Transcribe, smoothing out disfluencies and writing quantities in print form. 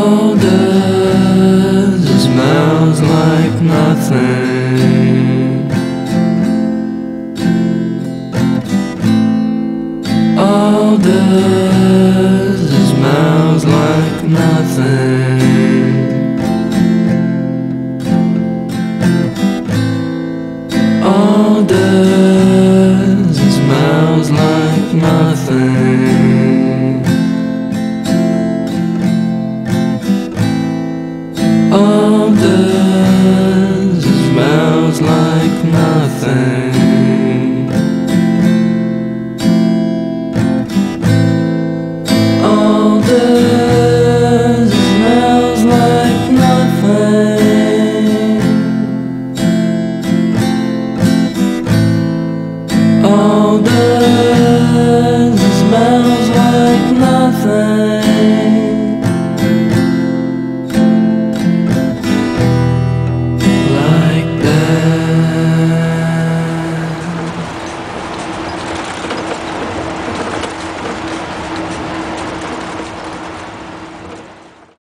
All does is smells like nothing. All does is smells like nothing. All does is smells like nothing. All does is smells like nothing. All does is smells like nothing. All does is smells like nothing.